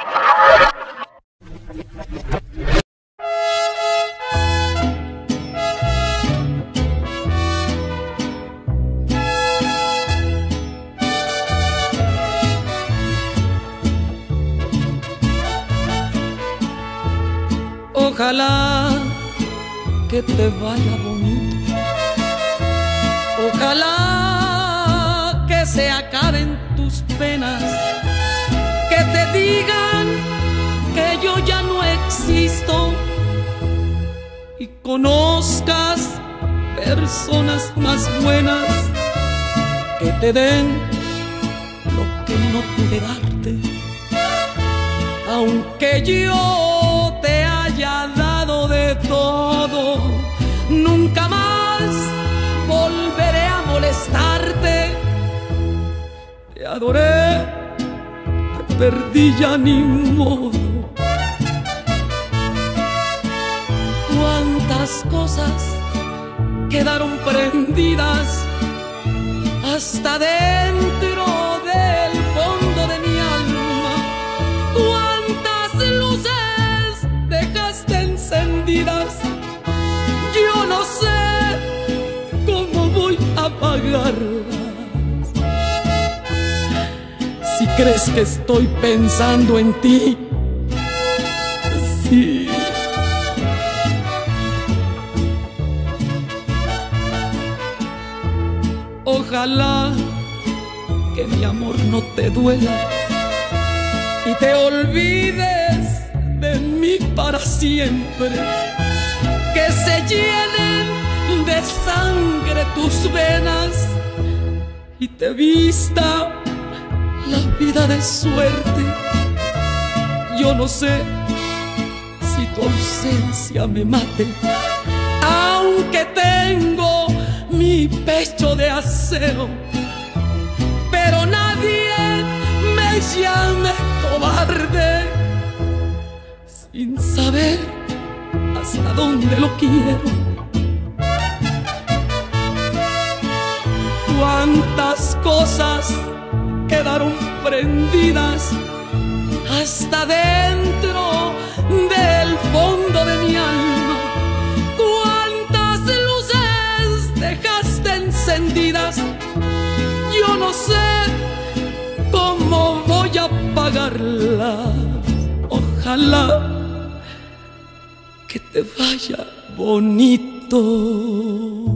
Ojalá que te vaya bonito, ojalá que se acaben tus penas, que te digan que yo ya no existo y conozcas personas más buenas que te den lo que no pude darte, aunque yo te haya dado de todo, nunca más volveré a molestarte. Te adoré, te perdí, ya ni modo. Cuántas cosas quedaron prendidas hasta dentro del fondo de mi alma. Cuántas luces dejaste encendidas, yo no sé cómo voy a apagarlas. Si crees que estoy pensando en ti, sí. Ojalá que mi amor no te duela y te olvides de mí para siempre, que se llenen de sangre tus venas y te vista la vida de suerte. Yo no sé si tu ausencia me mate, aunque tengo mi pecho de acero, pero nadie me llame cobarde sin saber hasta dónde lo quiero. Cuántas cosas quedaron prendidas hasta dentro del fondo de mi alma. Cuántas luces dejaste encendidas, yo no sé cómo voy a apagarlas. Ojalá que te vaya bonito.